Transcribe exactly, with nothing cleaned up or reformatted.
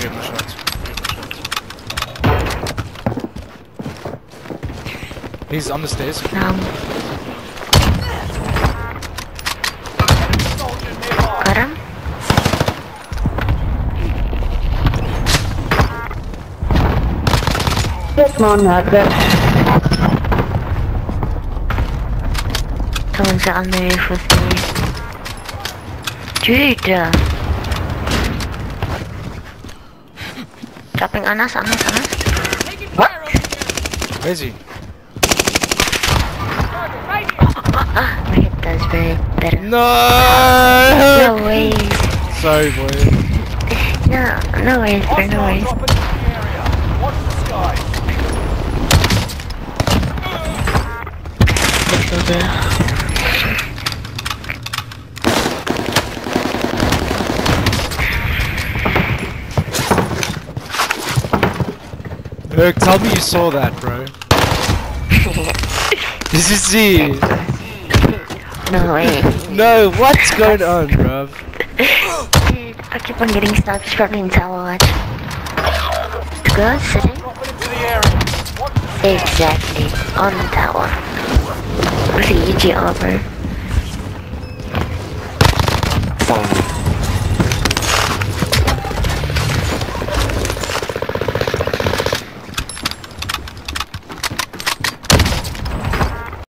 get my shots. He's on the stairs. Um. Got him? Come on, Margaret. Someone's on the roof with me. Dude! Uh, dropping on us, on us, on us. What? Where is he? Ah, my hit does very better. No! No ways. Sorry, boy. No, no ways, bro, no ways. Let's go there. Look, tell me you saw that, bro. Did you see? No way. No, what's going on, bro? Dude, I keep on getting stuck struggling tower watch. To go sitting? Exactly, on the tower. With the E G R, bro.